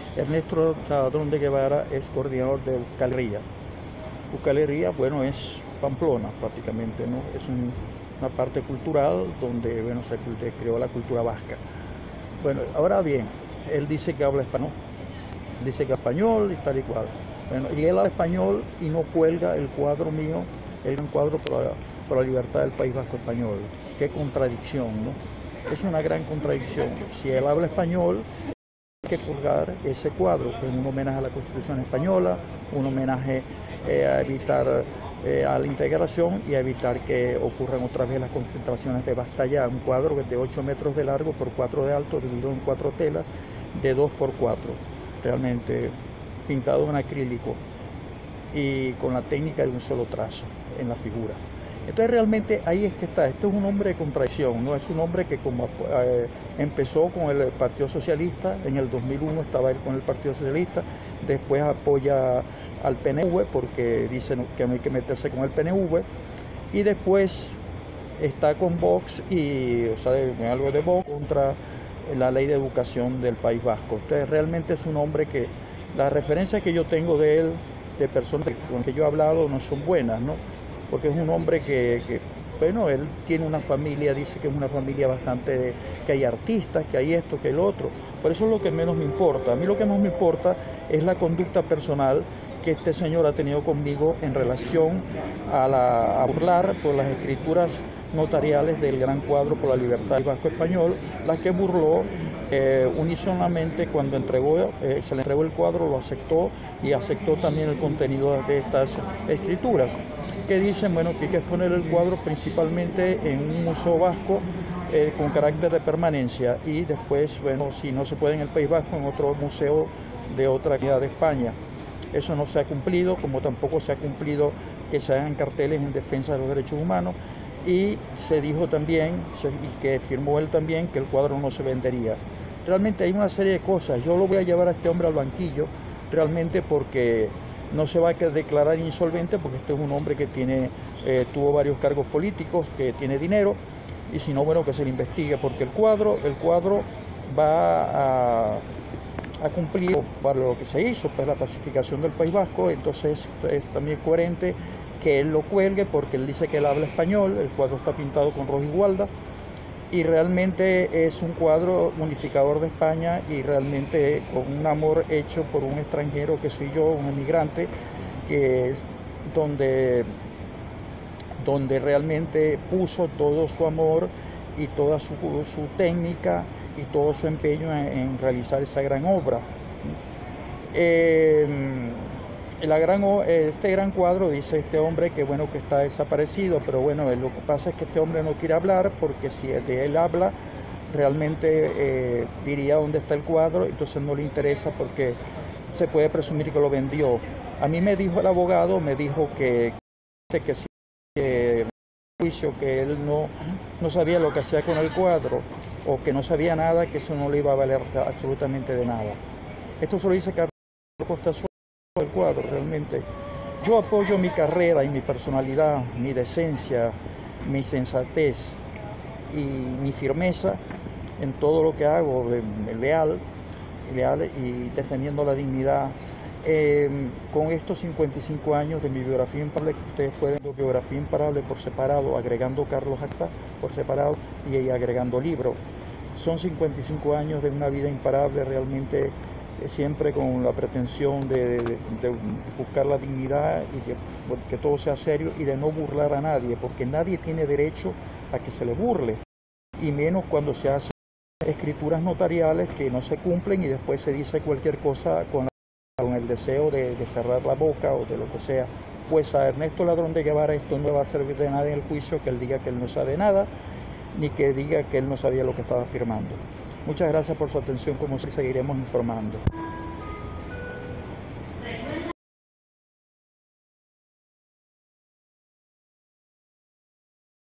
Ernesto Ladrón de Guevara es coordinador de Euskal Herria, bueno, es Pamplona prácticamente, ¿no? Es una parte cultural donde, bueno, se creó la cultura vasca. Bueno, ahora bien, él dice que habla español, dice que habla español y tal y cual. Bueno, y él habla español y no cuelga el cuadro mío, el gran cuadro por la libertad del País Vasco español. Qué contradicción, ¿no? Es una gran contradicción. Si él habla español, hay que colgar ese cuadro, que es un homenaje a la Constitución española, un homenaje a evitar a la integración y a evitar que ocurran otra vez las concentraciones de Basta Ya. Un cuadro de 8 metros de largo por 4 de alto, dividido en 4 telas de 2 por 4, realmente pintado en acrílico y con la técnica de un solo trazo en la figura. Entonces realmente ahí es que está, este es un hombre de contradicción, ¿no? Es un hombre que como empezó con el Partido Socialista, en el 2001 estaba él con el Partido Socialista, después apoya al PNV porque dice que no hay que meterse con el PNV, y después está con Vox y, o sea, algo de Vox contra la ley de educación del País Vasco. Entonces realmente es un hombre que las referencias que yo tengo de él, de personas con las que yo he hablado, no son buenas, ¿no? Porque es un hombre bueno, él tiene una familia, dice que es una familia bastante, que hay artistas, que hay esto, que el otro. Por eso es lo que menos me importa. A mí lo que más me importa es la conducta personal que este señor ha tenido conmigo en relación a burlar por las escrituras notariales del gran cuadro por la libertad del Vasco español, las que burló unísonamente cuando se le entregó el cuadro, lo aceptó y aceptó también el contenido de estas escrituras, que dicen, bueno, que hay que exponer el cuadro principalmente en un museo vasco con carácter de permanencia y después, bueno, si no se puede en el País Vasco, en otro museo de otra ciudad de España. Eso no se ha cumplido, como tampoco se ha cumplido que se hagan carteles en defensa de los derechos humanos, y se dijo también, y que firmó él también, que el cuadro no se vendería. Realmente hay una serie de cosas. Yo lo voy a llevar a este hombre al banquillo, realmente porque no se va a declarar insolvente, porque este es un hombre que tuvo varios cargos políticos, que tiene dinero, y si no, bueno, que se le investigue, porque el cuadro va a cumplir para lo que se hizo, pues la pacificación del País Vasco. Entonces también es coherente que él lo cuelgue, porque él dice que él habla español, el cuadro está pintado con rojo y gualda, y realmente es un cuadro unificador de España y realmente con un amor hecho por un extranjero que soy yo, un emigrante, que es donde realmente puso todo su amor y toda su técnica y todo su empeño en realizar esa gran obra. Este gran cuadro, dice este hombre, que bueno, que está desaparecido, pero bueno, lo que pasa es que este hombre no quiere hablar, porque si de él habla, realmente diría dónde está el cuadro, entonces no le interesa, porque se puede presumir que lo vendió. A mí me dijo el abogado, me dijo que si juicio, que él no sabía lo que hacía con el cuadro, o que no sabía nada, que eso no le iba a valer absolutamente de nada. Esto solo dice Carlos Costa Suárez del cuadro. Realmente yo apoyo mi carrera y mi personalidad, mi decencia, mi sensatez y mi firmeza en todo lo que hago, leal y defendiendo la dignidad. Con estos 55 años de mi biografía imparable, que ustedes pueden ver, biografía imparable por separado, agregando Carlos Acta por separado y agregando libro. Son 55 años de una vida imparable, realmente siempre con la pretensión de buscar la dignidad y de que todo sea serio y de no burlar a nadie, porque nadie tiene derecho a que se le burle, y menos cuando se hacen escrituras notariales que no se cumplen y después se dice cualquier cosa con el deseo de cerrar la boca o de lo que sea. Pues a Ernesto Ladrón de Guevara esto no va a servir de nada en el juicio, que él diga que él no sabe nada, ni que diga que él no sabía lo que estaba firmando. Muchas gracias por su atención, como siempre seguiremos informando.